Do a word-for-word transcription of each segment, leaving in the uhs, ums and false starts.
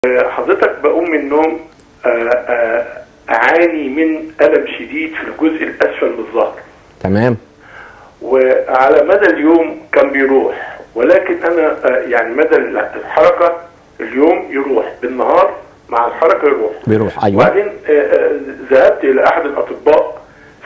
حضرتك بقوم من النوم اعاني من الم شديد في الجزء الاسفل من الظهر. تمام. وعلى مدى اليوم كان بيروح، ولكن انا يعني مدى الحركه اليوم يروح، بالنهار مع الحركه يروح بيروح. ايوه. وبعدين ذهبت الى احد الاطباء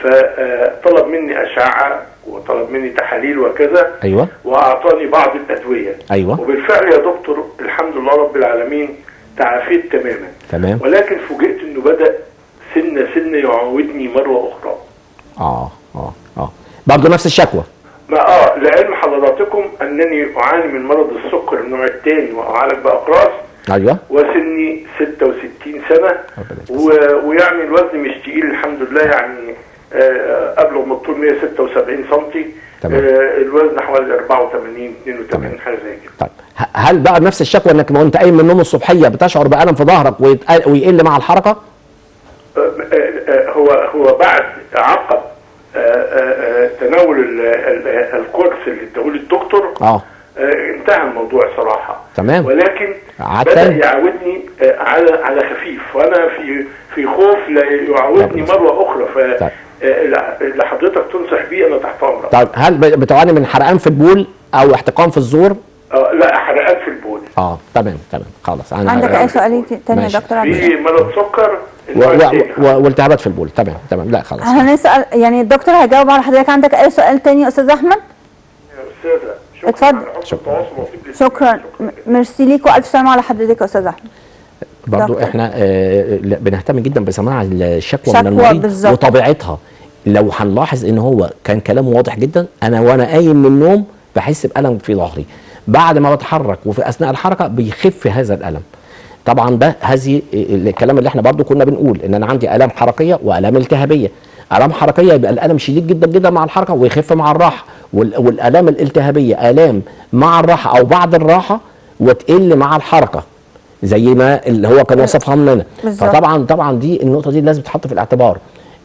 فطلب مني اشعه وطلب مني تحاليل وكذا. ايوه. واعطاني بعض الادويه. ايوه. وبالفعل يا دكتور الحمد لله رب العالمين تعافيت تماما. تمام. ولكن فوجئت انه بدا سنه سنه يعودني مره اخرى. اه اه اه برضه نفس الشكوى. ما اه لعلم حضراتكم انني اعاني من مرض السكر النوع الثاني واعالج باقراص. ايوه. وسني ستة وستين سنه و... ويعني الوزن مش تقيل الحمد لله، يعني آه قبل ما الطول مية وستة وسبعين سم. تمام. آه الوزن حوالي أربعة وثمانين اثنين وثمانين حاجه زي كده. طيب هل بقى نفس الشكوى انك وانت قايم من النوم الصبحيه بتشعر بالم في ظهرك ويقل مع الحركه؟ آه آه هو هو بعد عقب آه آه تناول الكورس اللي اداه لي الدكتور اه انتهى الموضوع صراحه. تمام. ولكن بدا يعودني على على خفيف، وانا في في خوف لا يعودني مره اخرى. ف طيب. اللي حضرتك تنصح بيه انا تحت امرك. طيب هل بتعاني من حرقان في البول او احتقان في الزور؟ اه لا، حرقان في البول. اه تمام تمام خلاص. انا عندك اي سؤال تاني يا دكتور عبد في مرض سكر والتهابات في البول. تمام تمام لا خلاص. هنسال يعني الدكتور هيجاوب على حضرتك. عندك اي سؤال تاني يا استاذ احمد؟ يا استاذه اتفضل. شكرا شكرا ميرسي ليك والف سلامه على حضرتك يا استاذ احمد. برضو احنا آه بنهتم جدا بسماع الشكوى من شكوى المريض بالظبط وطبيعتها. لو هنلاحظ ان هو كان كلامه واضح جدا، انا وانا قايم من النوم بحس بالم في ظهري، بعد ما بتحرك وفي اثناء الحركه بيخف هذا الالم. طبعا ده هذه الكلام اللي احنا برضو كنا بنقول ان انا عندي الام حركيه والام التهابيه. الام حركيه يبقى الالم شديد جدا جدا مع الحركه ويخف مع الراحه، والالام الالتهابيه الام مع الراحه او بعد الراحه وتقل مع الحركه زي ما اللي هو كان وصفها لنا. فطبعا طبعا دي النقطه دي لازم تتحط في الاعتبار.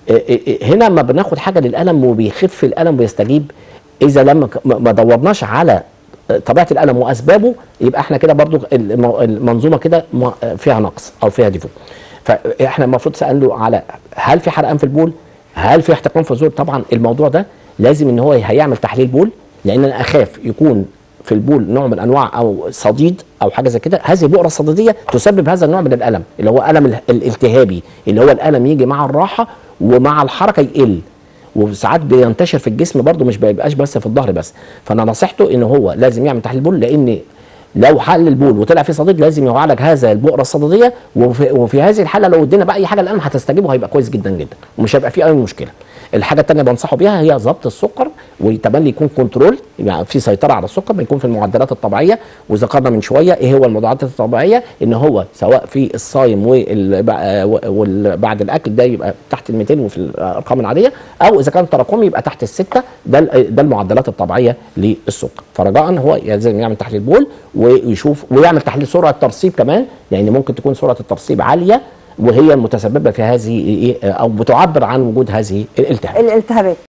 هنا ما بناخد حاجه للالم وبيخف الالم ويستجيب، اذا لما ما دورناش على طبيعه الالم واسبابه يبقى احنا كده برضو المنظومه كده فيها نقص او فيها ديفو. فاحنا المفروض سأله على هل في حرقان في البول، هل في احتقان في الزور. طبعا الموضوع ده لازم ان هو هيعمل تحليل بول، لان انا اخاف يكون في البول نوع من انواع او صديد او حاجه زي كده. هذه البؤره الصديديه تسبب هذا النوع من الالم اللي هو الم الالتهابي، اللي هو الالم يجي مع الراحه ومع الحركه يقل، وساعات بينتشر في الجسم برضه، مش بيبقاش بس في الظهر بس. فانا نصيحته ان هو لازم يعمل تحليل بول، لان لو حل البول وطلع فيه صديد لازم يعالج هذا البؤره الصديديه، وفي, وفي هذه الحاله لو ادينا بقى اي حاجه الالم هتستجيب وهيبقى كويس جدا جدا ومش هيبقى فيه اي مشكله. الحاجه الثانيه بنصحه بيها هي ضبط السكر، ويتمنى يكون كنترول، يعني في سيطره على السكر، بيكون في المعدلات الطبيعيه. وذكرنا من شويه ايه هو المعدلات الطبيعيه، ان هو سواء في الصايم وبعد الاكل ده يبقى تحت ال مئتين وفي الارقام العاديه، او اذا كان تراكمي يبقى تحت السته. ده ده المعدلات الطبيعيه للسكر. فرجاء هو لازم يعمل تحليل بول ويشوف، ويعمل تحليل سرعه ترسيب كمان، يعني ممكن تكون سرعه الترسيب عاليه وهي المتسببه في هذه او بتعبر عن وجود هذه الالتهابات. الالتهابات